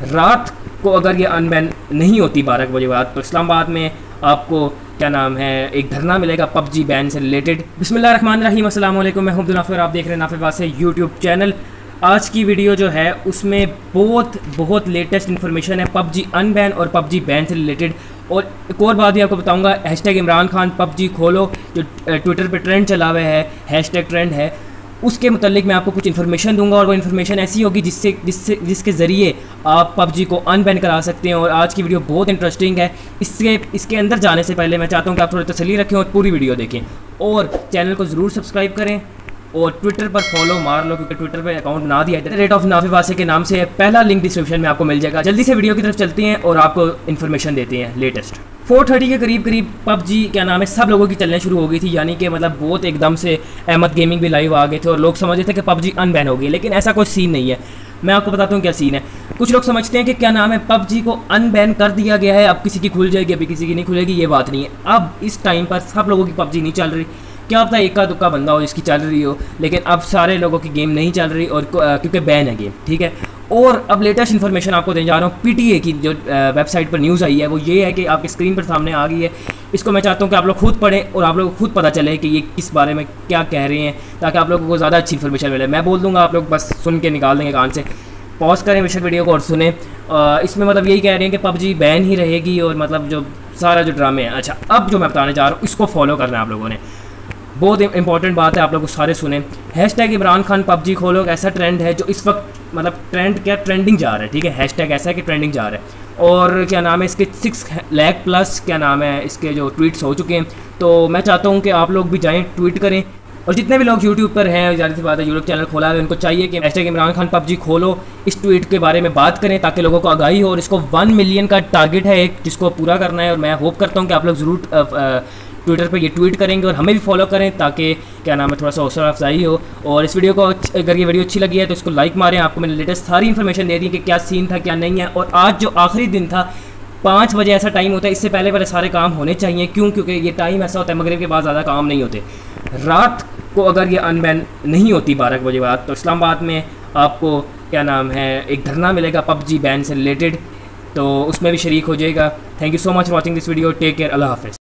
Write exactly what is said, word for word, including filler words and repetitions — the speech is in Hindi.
रात को अगर ये अनबैन नहीं होती बारह बजे बाद, तो इस्लामाबाद में आपको क्या नाम है एक धरना मिलेगा पबजी बैन से रिलेटेड। बिस्मिल्लाहिर्रहमानिर्रहीम, अस्सलाम वालेकुम, मैं हूं अब्दुल नाफिर, आप देख रहे हैं नाफिर वासे यूट्यूब चैनल। आज की वीडियो जो है उसमें बहुत बहुत लेटेस्ट इन्फॉर्मेशन है पबजी अनबैन और पबजी बैन से रिलेटेड। और एक और बात भी आपको बताऊंगा, हैशटैग इमरान खान पबजी खोलो जो ट्विटर पे ट्रेंड चला हुआ है, हैशटैग ट्रेंड है, उसके मुतालिक मैं आपको कुछ इन्फॉर्मेशन दूंगा और वो इन्फॉर्मेशन ऐसी होगी जिससे जिससे जिसके ज़रिए आप पबजी को अनबैन करा सकते हैं। और आज की वीडियो बहुत इंटरेस्टिंग है। इसके इसके अंदर जाने से पहले मैं चाहता हूँ कि आप थोड़ी तसल्ली रखें और पूरी वीडियो देखें और चैनल को ज़रूर सब्सक्राइब करें और ट्विटर पर फॉलो मार लो, क्योंकि ट्विटर पर अकाउंट बना दिया है रेट ऑफ नाफिर वासे के नाम से। पहला लिंक डिस्क्रिप्शन में आपको मिल जाएगा। जल्दी से वीडियो की तरफ चलते हैं और आपको इन्फॉर्मेशन देते हैं लेटेस्ट। फोर थर्टी के करीब करीब पबजी क्या नाम है सब लोगों की चलने शुरू हो गई थी, यानी कि मतलब बहुत एकदम से अहमद गेमिंग भी लाइव आ गए थे और लोग समझते थे कि पबजी अनबैन हो गई, लेकिन ऐसा कोई सीन नहीं है। मैं आपको बताता हूँ क्या सीन है। कुछ लोग समझते हैं कि क्या नाम है पबजी को अनबैन कर दिया गया है, अब किसी की खुल जाएगी, अभी किसी की नहीं खुलेगी, ये बात नहीं है। अब इस टाइम पर सब लोगों की पबजी नहीं चल रही। क्या पता एक का दुक्का बंदा हो जिसकी चल रही हो, लेकिन अब सारे लोगों की गेम नहीं चल रही और क्योंकि बैन है गेम, ठीक है। और अब लेटेस्ट इन्फॉर्मेशन आपको देने जा रहा हूँ। पीटीए की जो वेबसाइट पर न्यूज़ आई है वो ये है कि आपकी स्क्रीन पर सामने आ गई है। इसको मैं चाहता हूँ कि आप लोग खुद पढ़ें और आप लोगों को खुद पता चले कि ये किस बारे में क्या कह रहे हैं, ताकि आप लोगों को ज़्यादा अच्छी इन्फॉर्मेशन मिले। मैं बोल दूँगा, आप लोग बस सुन के निकाल देंगे कान से। पॉज करें बेशक वीडियो को और सुने। इसमें मतलब यही कह रहे हैं कि पबजी बैन ही रहेगी और मतलब जो सारा जो ड्रामे है। अच्छा, अब जो मैं बताने जा रहा हूँ इसको फॉलो करना है आप लोगों ने। बहुत इंपॉर्टेंट बात है, आप लोग सारे सुने। हैशटैग इमरान खान पबजी खोलो ऐसा ट्रेंड है जो इस वक्त मतलब ट्रेंड क्या ट्रेंडिंग जा रहा है, ठीक है। हैशटैग ऐसा है कि ट्रेंडिंग जा रहा है और क्या नाम है इसके सिक्स लाख प्लस क्या नाम है इसके जो ट्वीट्स हो चुके हैं। तो मैं चाहता हूँ कि आप लोग भी जाएँ, ट्वीट करें। और जितने भी लोग यूट्यूब पर हैं, ज़्यादा सी बात है यूट्यूब चैनल खोला है, उनको चाहिए कि हैशटैग इमरान खान पबजी खोलो इस ट्वीट के बारे में बात करें ताकि लोगों को आगाही हो। और इसको वन मिलियन का टारगेट है एक, जिसको पूरा करना है। और मैं होप करता हूँ कि आप लोग ज़रूर ट्विटर पर ये ट्वीट करेंगे और हमें भी फॉलो करें ताकि क्या नाम है थोड़ा सा हौसला अफजाई हो। और इस वीडियो को अगर ये वीडियो अच्छी लगी है तो इसको लाइक मारें। आपको मैंने लेटेस्ट सारी इन्फॉर्मेशन दे दी कि क्या सीन था क्या नहीं है। और आज जो आखिरी दिन था, पाँच बजे ऐसा टाइम होता है, इससे पहले पहले सारे काम होने चाहिए। क्यों? क्योंकि ये टाइम ऐसा होता है मगरिब के बाद ज़्यादा काम नहीं होते। रात को अगर ये अनबैन नहीं होती बारह बजे बाद, तो इस्लामाबाद में आपको क्या नाम है एक धरना मिलेगा पबजी बैन से रिलेटेड, तो उसमें भी शरीक हो जाएगा। Thank you so much for watching this video. Take care, अल्लाह हाफिज़।